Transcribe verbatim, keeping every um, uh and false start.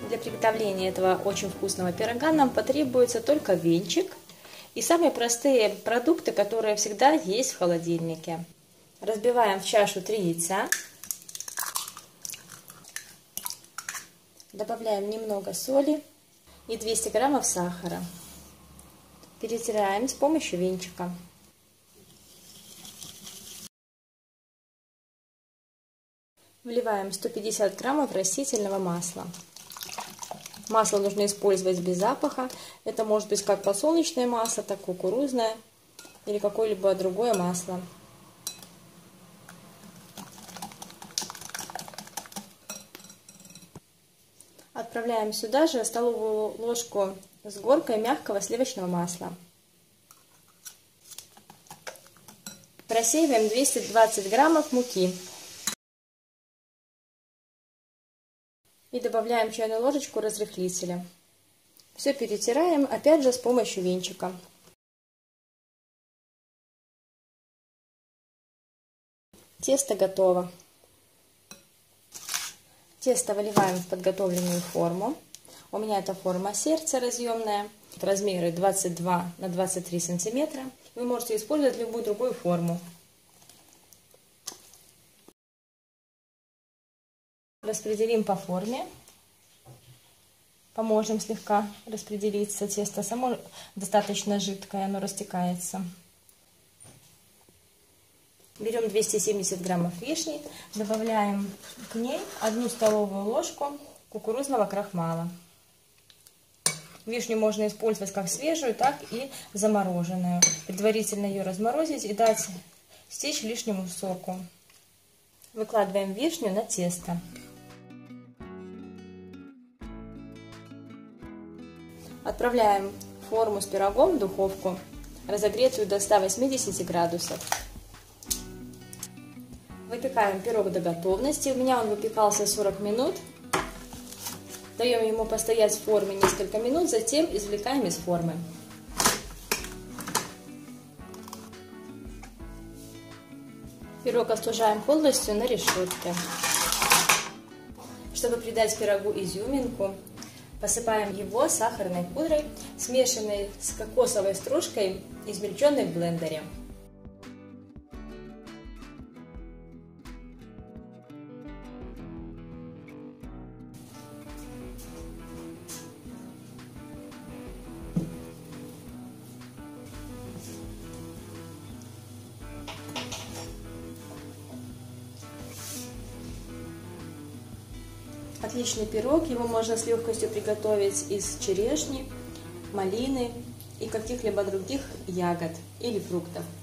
Для приготовления этого очень вкусного пирога нам потребуется только венчик и самые простые продукты, которые всегда есть в холодильнике. Разбиваем в чашу три яйца. Добавляем немного соли и двести граммов сахара. Перетираем с помощью венчика. Вливаем сто пятьдесят граммов растительного масла. Масло нужно использовать без запаха. Это может быть как подсолнечное масло, так и кукурузное или какое-либо другое масло. Отправляем сюда же столовую ложку с горкой мягкого сливочного масла. Просеиваем двести двадцать граммов муки. И добавляем чайную ложечку разрыхлителя. Все перетираем, опять же, с помощью венчика. Тесто готово. Тесто выливаем в подготовленную форму. У меня это форма сердца разъемная. Размеры двадцать два на двадцать три сантиметра. Вы можете использовать любую другую форму. Распределим по форме. Поможем слегка распределиться. Тесто само достаточно жидкое, оно растекается. Берем двести семьдесят граммов вишни, добавляем к ней одну столовую ложку кукурузного крахмала. Вишню можно использовать как свежую, так и замороженную. Предварительно ее разморозить и дать стечь лишнему соку. Выкладываем вишню на тесто. Отправляем форму с пирогом в духовку, разогретую до ста восьмидесяти градусов. Выпекаем пирог до готовности. У меня он выпекался сорок минут. Даем ему постоять в форме несколько минут, затем извлекаем из формы. Пирог остужаем полностью на решетке. Чтобы придать пирогу изюминку, посыпаем его сахарной пудрой, смешанной с кокосовой стружкой, измельченной в блендере. Отличный пирог, его можно с легкостью приготовить из черешни, малины и каких-либо других ягод или фруктов.